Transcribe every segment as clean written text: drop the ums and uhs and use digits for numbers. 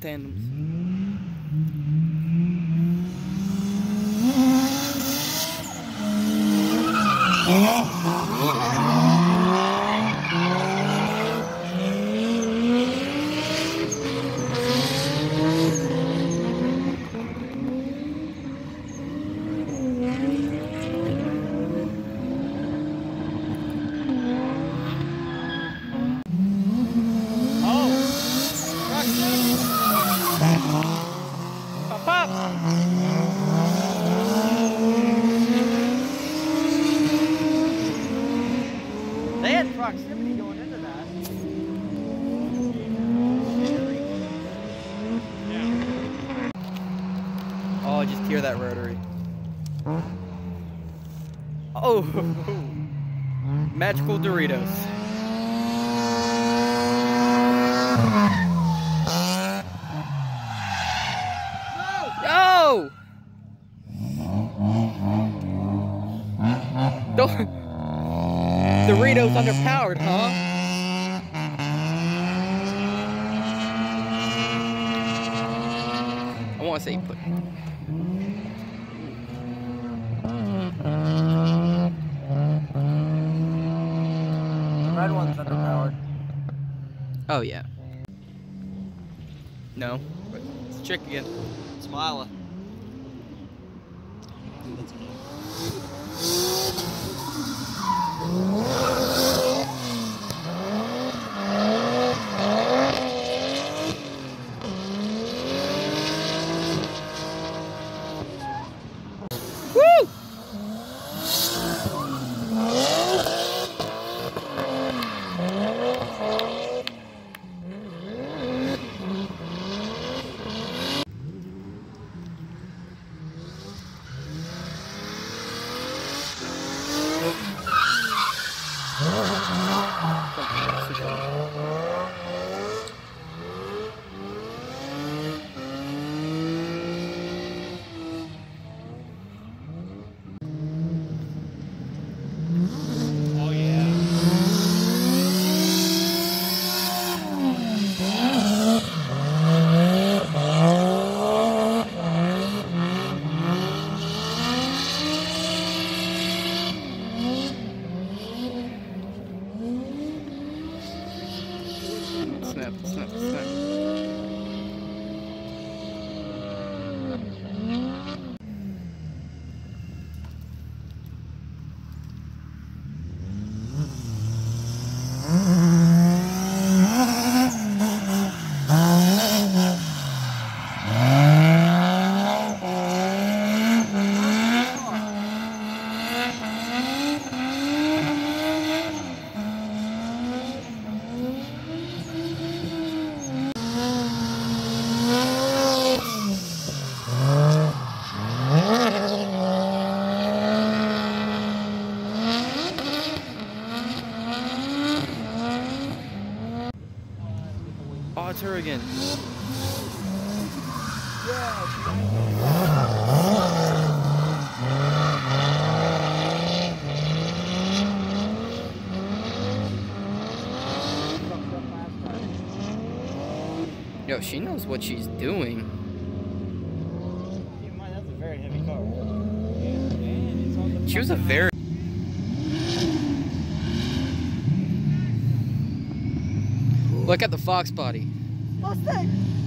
tandems. They had proximity going into that. Oh, I just hear that rotary. Oh, magical Doritos. No! Don't. Doritos underpowered, huh? I want to say put. The red one's underpowered. Oh yeah. No, it's a chick again. Smila. Woo! Snap, snap, snap. Oh, it's her again. Yo, she knows what she's doing. Keep in mind, that's a very heavy car. She was a very... Look at the Fox body. Mustang!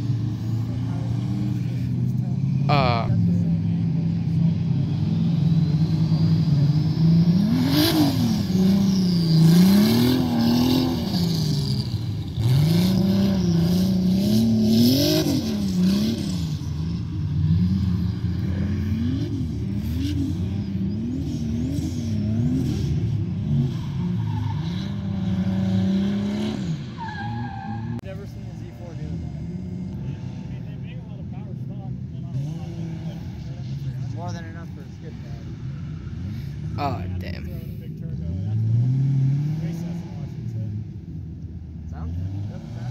Never seen a Z4 doing that. They make a lot of power stock, but not a lot. More than enough for a skid pad. Oh, damn. Big turbo, that's all. Race SMR, I should say. Sounds good. Doesn't sound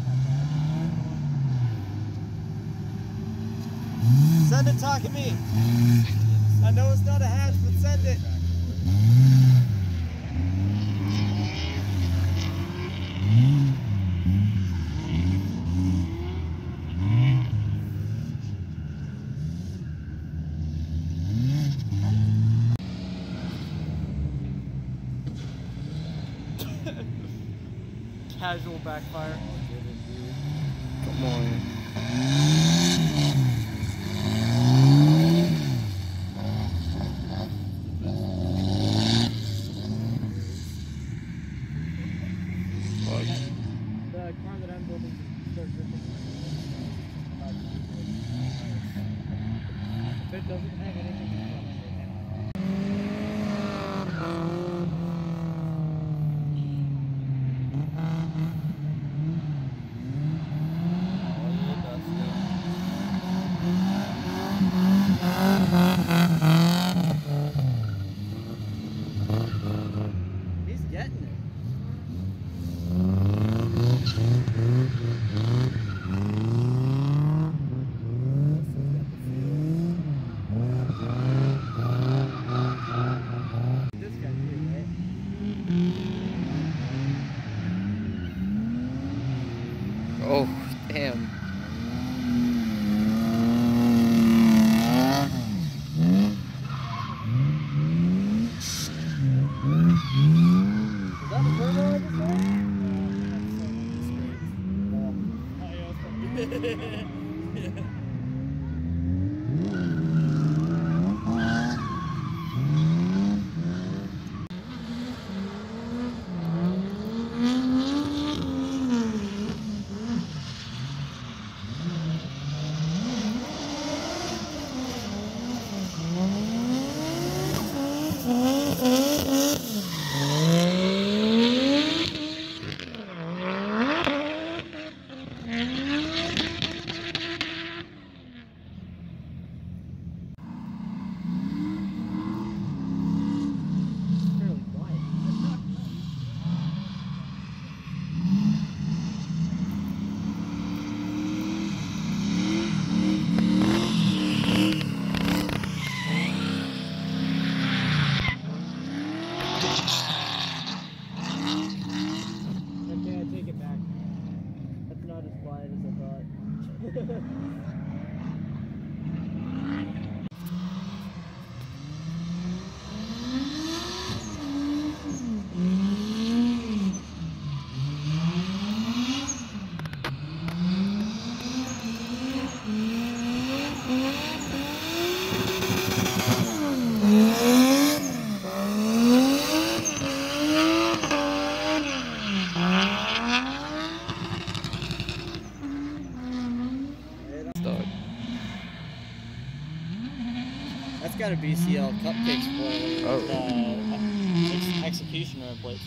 that bad. Send it, talking me. I know it's not a hatch, but send it. casual backfire. Come on. Fuck. The car that I'm building starts drifting. If it doesn't have anything in front of it. He's getting it. This guy too, right? Oh, damn. Is that the turbo I just said? Fairly quiet. Okay, I take it back. That's not as quiet as I thought. Start. That's got a BCL cupcake spoiler. Oh. Executioner plate.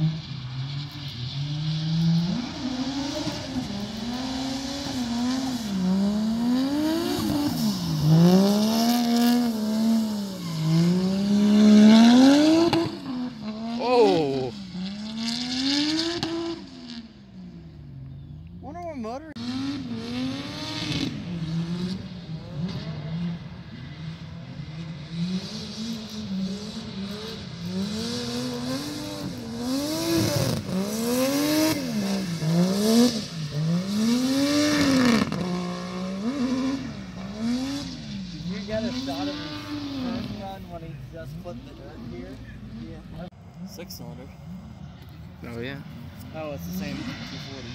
Oh. Wonder what motor. You get a shot of his first run when he just put the dirt here. Yeah. 6-cylinder. Oh, yeah. Oh, it's the same 240.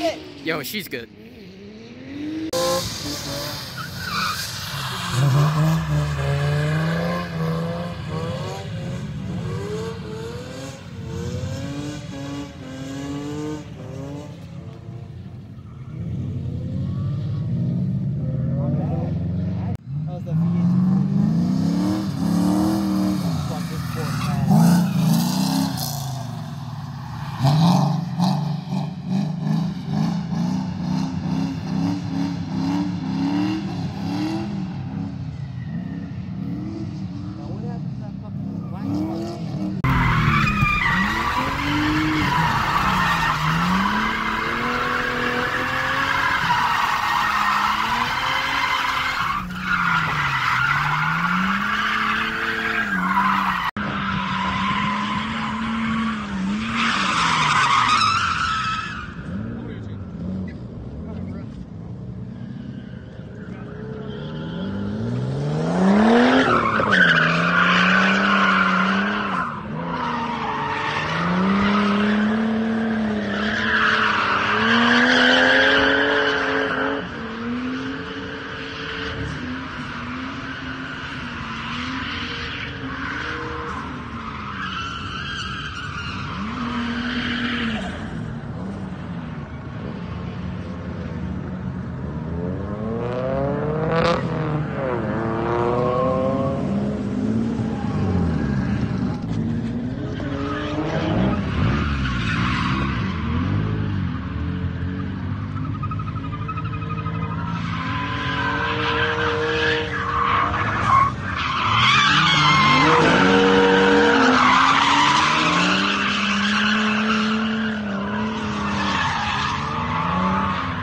Get it! Yo, she's good. That was the V8. Fucking poor man. Now what happened to that fucking black spot?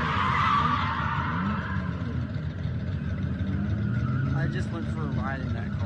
I just went for a ride in that car.